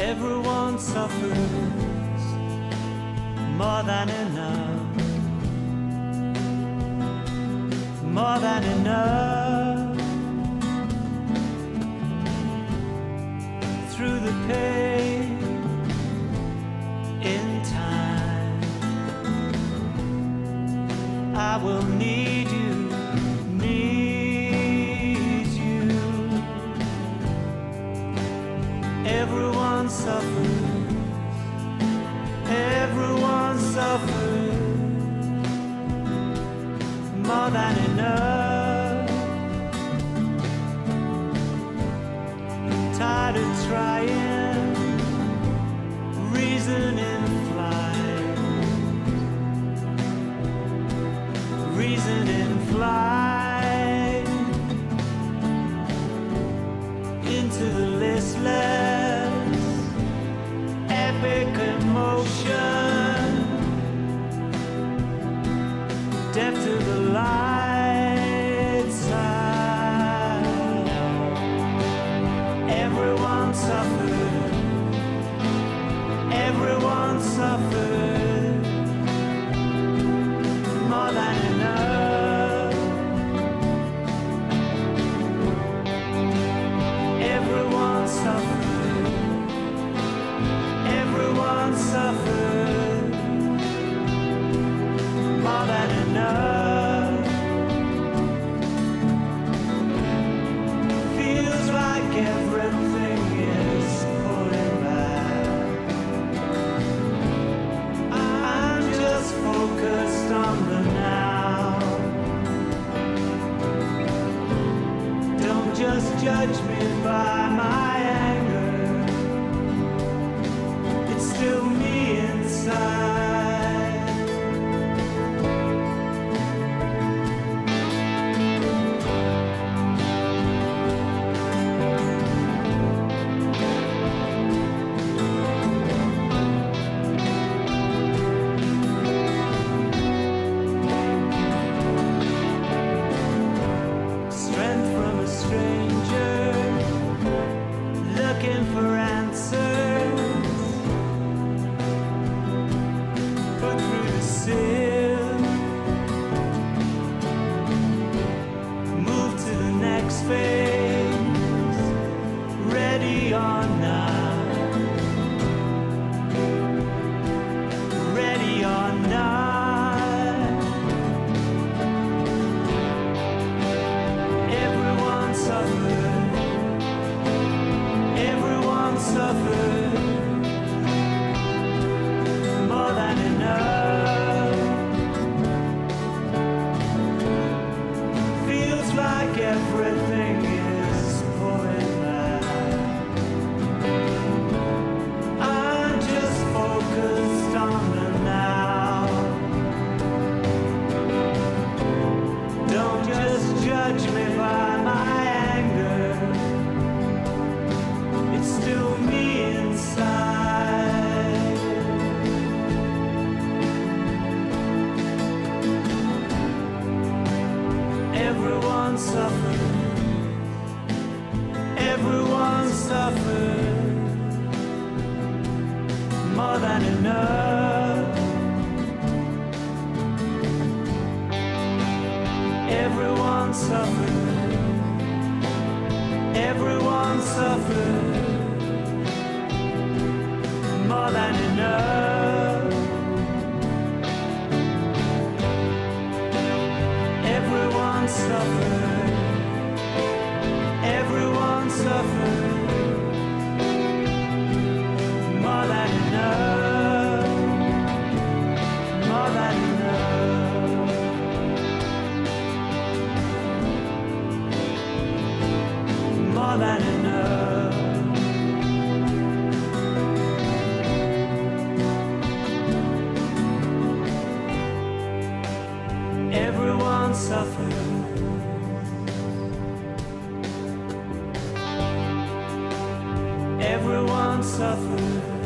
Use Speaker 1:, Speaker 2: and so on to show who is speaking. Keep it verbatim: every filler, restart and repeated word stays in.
Speaker 1: Everyone suffers more than enough, more than enough. Through the pain in time, I will need you, need you. Everyone suffers, everyone suffers more than enough. Tired of trying, reason in flight, reason in flight, into the listless, epic emotion, deaf to the light side. Everyone suffers, everyone suffers more than enough. Everyone suffers, everyone suffers more than enough. Feels like everything is pulling back. I'm just focused on the now. Don't just judge me by my anger. It's still me inside. Strength from a stranger, looking for answers. Put through the sieve, move to the next phase. Ready or not, ready or not. Everyone suffers, everyone suffers more than enough. Feels like everything is pulling back. I'm just focused on the now. Don't just judge me by my anger. It's still me inside. Everyone suffers, everyone suffers more than enough. Everyone suffers, everyone suffers more than enough. Everyone suffers, everyone suffers more than enough, more than enough, more than enough. Everyone suffers, everyone suffers